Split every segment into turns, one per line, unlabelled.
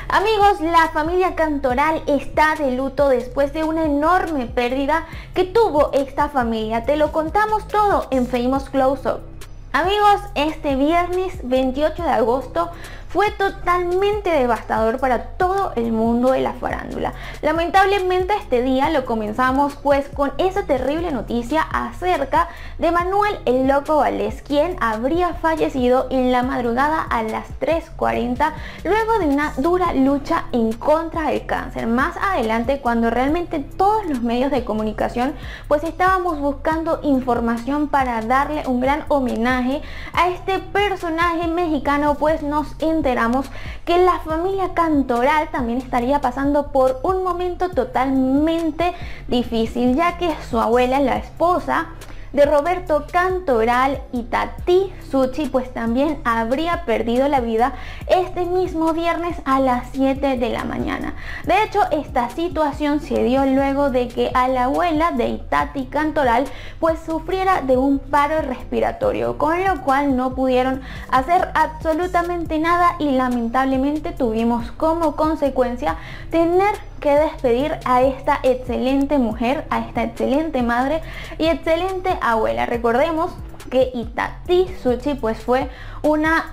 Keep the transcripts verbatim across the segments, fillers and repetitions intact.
Amigos, la familia Cantoral está de luto después de una enorme pérdida que tuvo esta familia. Te lo contamos todo en Famous Close Up. Amigos, este viernes veintiocho de agosto fue totalmente devastador para todo el mundo de la farándula. Lamentablemente este día lo comenzamos pues con esa terrible noticia acerca de Manuel el Loco Valdés, quien habría fallecido en la madrugada a las tres cuarenta luego de una dura lucha en contra del cáncer. Más adelante, cuando realmente todos los medios de comunicación pues estábamos buscando información para darle un gran homenaje a este personaje mexicano, pues nos enteramos que la familia Cantoral también estaría pasando por un momento totalmente difícil, ya que su abuela, la esposa de Roberto Cantoral, Itatí Zuchi, pues también habría perdido la vida este mismo viernes a las siete de la mañana. De hecho, esta situación se dio luego de que a la abuela de Itatí Cantoral pues sufriera de un paro respiratorio, con lo cual no pudieron hacer absolutamente nada y lamentablemente tuvimos como consecuencia tener que despedir a esta excelente mujer, a esta excelente madre y excelente abuela. Recordemos que Itatí Zuchi pues fue una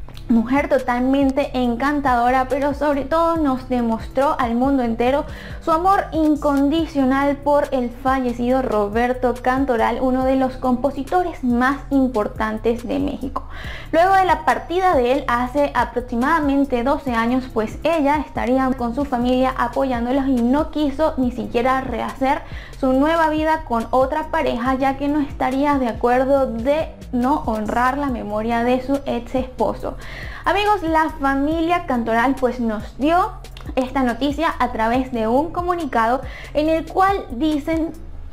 mujer totalmente encantadora, pero sobre todo nos demostró al mundo entero su amor incondicional por el fallecido Roberto Cantoral, uno de los compositores más importantes de México. Luego de la partida de él hace aproximadamente doce años, pues ella estaría con su familia apoyándolos y no quiso ni siquiera rehacer su nueva vida con otra pareja, ya que no estaría de acuerdo de no honrar la memoria de su ex esposo. Amigos, la familia Cantoral pues nos dio esta noticia a través de un comunicado en el cual dicen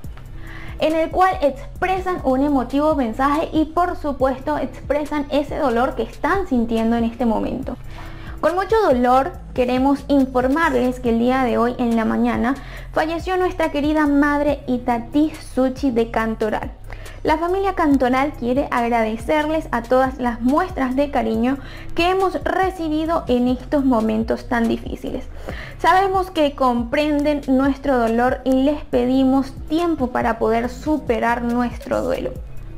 en el cual expresan un emotivo mensaje y por supuesto expresan ese dolor que están sintiendo en este momento. Con mucho dolor queremos informarles que el día de hoy en la mañana falleció nuestra querida madre Itatí Zuchi de Cantoral. La familia Cantoral quiere agradecerles a todas las muestras de cariño que hemos recibido en estos momentos tan difíciles. Sabemos que comprenden nuestro dolor y les pedimos tiempo para poder superar nuestro duelo.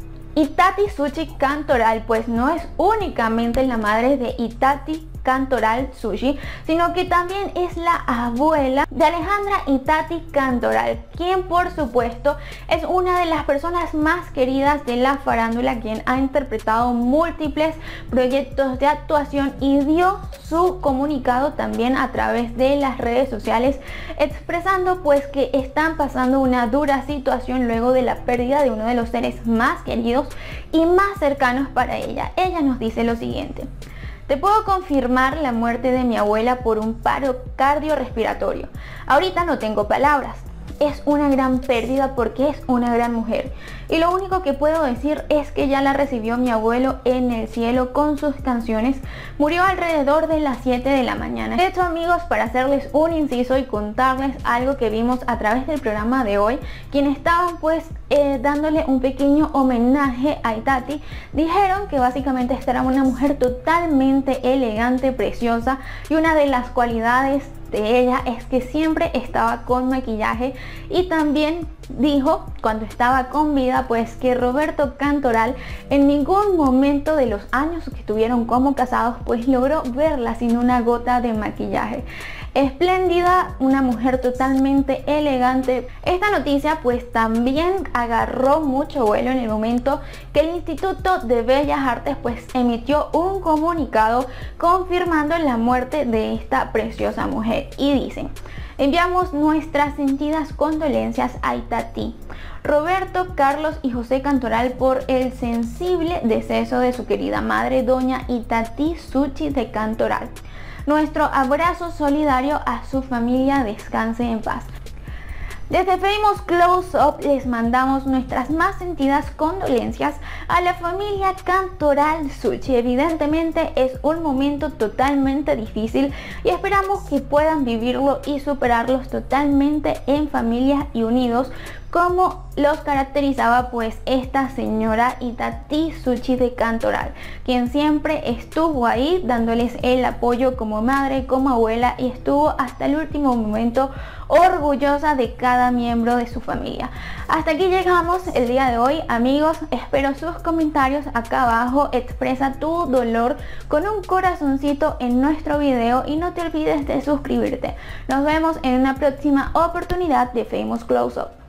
Itatí Zuchi Cantoral pues no es únicamente la madre de Itatí Cantoral Zuchi, sino que también es la abuela de Alejandra Itatí Cantoral, quien por supuesto es una de las personas más queridas de la farándula, quien ha interpretado múltiples proyectos de actuación y dio su comunicado también a través de las redes sociales, expresando pues que están pasando una dura situación luego de la pérdida de uno de los seres más queridos y más cercanos para ella. Ella nos dice lo siguiente: te puedo confirmar la muerte de mi abuela por un paro cardiorrespiratorio. Ahorita no tengo palabras. Es una gran pérdida porque es una gran mujer. Y lo único que puedo decir es que ya la recibió mi abuelo en el cielo con sus canciones. Murió alrededor de las siete de la mañana. De hecho, amigos, para hacerles un inciso y contarles algo que vimos a través del programa de hoy, quienes estaban pues eh, dándole un pequeño homenaje a Itatí, dijeron que básicamente esta era una mujer totalmente elegante, preciosa, y una de las cualidades de ella es que siempre estaba con maquillaje, y también dijo cuando estaba con vida pues que Roberto Cantoral en ningún momento de los años que estuvieron como casados pues logró verla sin una gota de maquillaje. Espléndida, una mujer totalmente elegante. Esta noticia pues también agarró mucho vuelo en el momento que el Instituto de Bellas Artes pues emitió un comunicado confirmando la muerte de esta preciosa mujer, y dicen: enviamos nuestras sentidas condolencias a Itatí, Roberto, Carlos y José Cantoral por el sensible deceso de su querida madre, doña Itatí Zuchi de Cantoral. Nuestro abrazo solidario a su familia, descanse en paz. Desde Famous Close Up les mandamos nuestras más sentidas condolencias a la familia Cantoral Zuchi. Evidentemente es un momento totalmente difícil y esperamos que puedan vivirlo y superarlos totalmente en familia y unidos, como los caracterizaba pues esta señora Itatí Tsuchi de Cantoral, quien siempre estuvo ahí dándoles el apoyo como madre, como abuela, y estuvo hasta el último momento orgullosa de cada miembro de su familia. Hasta aquí llegamos el día de hoy, amigos. Espero sus comentarios acá abajo. Expresa tu dolor con un corazoncito en nuestro video y no te olvides de suscribirte. Nos vemos en una próxima oportunidad de Famous Close Up.